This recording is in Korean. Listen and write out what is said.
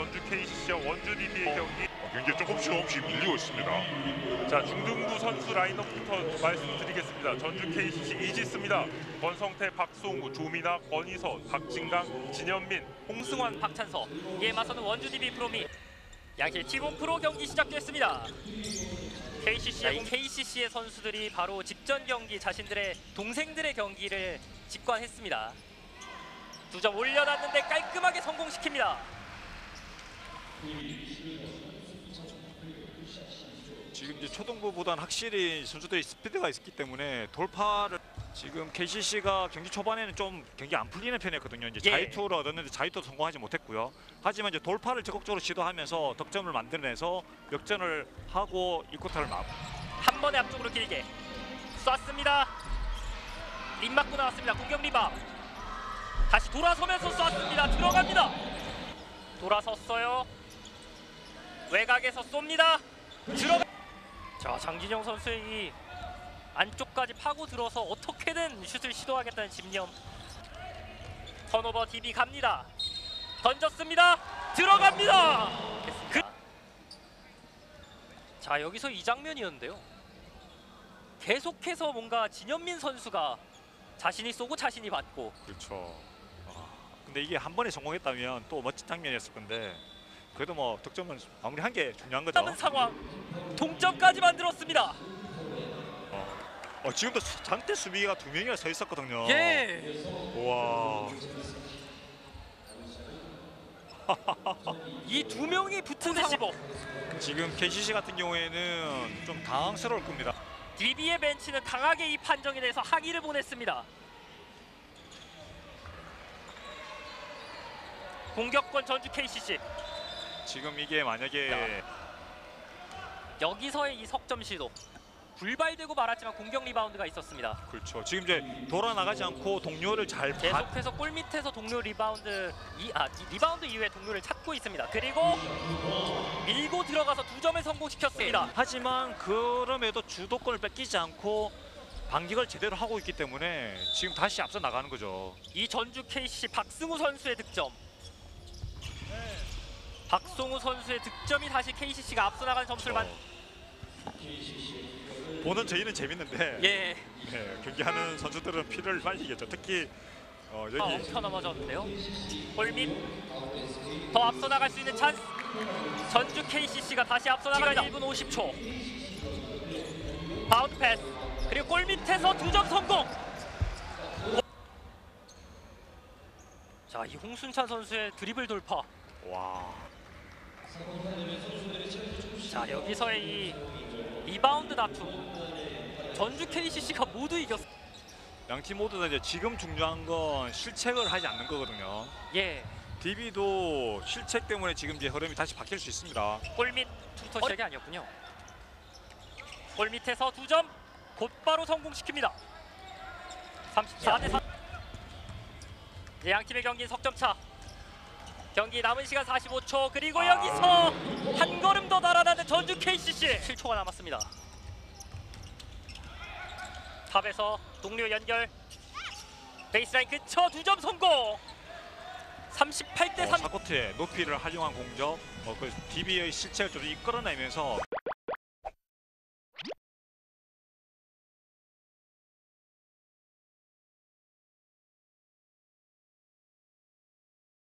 전주 KCC와 원주 DB의 경기. 경기 조금씩 밀리고 있습니다. 자, 중등부 선수 라인업부터 말씀드리겠습니다. 전주 KCC 이지스입니다. 권성태, 박송우, 조민학, 권희선, 박진강, 진현민, 홍승환, 박찬서. 이에 맞서는 원주 DB 프로미. 양팀 T1 프로 경기 시작됐습니다. KCC의 선수들이 바로 직전 경기 자신들의 동생들의 경기를 직관했습니다. 2점 올려놨는데 깔끔하게 성공시킵니다. 지금 이제 초등부보다는 확실히 선수들이 스피드가 있었기 때문에 돌파를 지금 KCC가 경기 초반에는 좀 경기 안 풀리는 편이었거든요. 이제 자유투를 얻었는데 자유투도 성공하지 못했고요. 하지만 이제 돌파를 적극적으로 시도하면서 득점을 만들어내서 역전을 하고 1쿼터를 마무리. 한 번에 앞쪽으로 길게 쐈습니다. 림 맞고 나왔습니다. 공격 리바운드. 다시 돌아서면서 쐈습니다. 들어갑니다. 돌아섰어요. 외곽에서 쏩니다. 들어가. 자, 장진영 선수의 이 안쪽까지 파고 들어서 어떻게든 슛을 시도하겠다는 집념. 턴오버 DB 갑니다. 던졌습니다. 들어갑니다. 자, 여기서 이 장면이었는데요. 계속해서 뭔가 진현민 선수가 자신이 쏘고 자신이 받고. 그렇죠. 근데 이게 한 번에 성공했다면 또 멋진 장면이었을 건데 그래도 뭐 득점은 마무리한 게 중요한 거죠. 남은 상황. 동점까지 만들었습니다. 지금도 장대 수비가 2명이나 서 있었거든요. 예. 와. 이 2명이 붙은 상황. 지금 KCC 같은 경우에는 좀 당황스러울 겁니다. DB의 벤치는 강하게 이 판정에 대해서 항의를 보냈습니다. 공격권 전주 KCC. 지금 이게 만약에 여기서의 이 석점 시도 불발되고 말았지만 공격 리바운드가 있었습니다. 그렇죠. 지금 이제 돌아 나가지 않고 동료를 잘 계속해서 골 밑에서 동료 리바운드 리바운드 이후에 동료를 찾고 있습니다. 그리고 밀고 들어가서 2점을 성공시켰습니다. 하지만 그럼에도 주도권을 뺏기지 않고 반격을 제대로 하고 있기 때문에 지금 다시 앞서 나가는 거죠. 이 전주 KCC 박승우 선수의 득점. 박승우 선수의 득점이 다시 KCC가 앞서 나가는 점수를 보는 저희는 재밌는데 예. 네, 경기하는 선수들은 피를 말리겠죠. 특히 여기 엉켜 넘어졌는데요. 골밑 더 앞서 나갈 수 있는 찬스. 전주 KCC가 다시 앞서 나갑니다. 1분 50초. 바운드 패스. 그리고 골밑에서 2점 성공. 자, 이 홍순찬 선수의 드리블 돌파. 와. 자, 여기서의 이 리바운드 다툼. 전주 KCC가 모두 이겼어. 양팀 모두 다 이제 지금 중요한 건 실책을 하지 않는 거거든요. 예. DB도 실책 때문에 지금 이제 흐름이 다시 바뀔 수 있습니다. 골밑 투터 시작이 아니었군요. 골밑에서 2점 곧바로 성공시킵니다. 34대 3. 양팀의 경기 석점차. 경기 남은 시간 45초. 그리고 여기서 한 걸음 더 달아나는 전주 KCC. 7초가 남았습니다. 탑에서 동료 연결. 베이스라인 근처 2점 성공. 38대 3. 4쿼터에 높이를 활용한 공격, 그 DB의 실책을 좀 이끌어내면서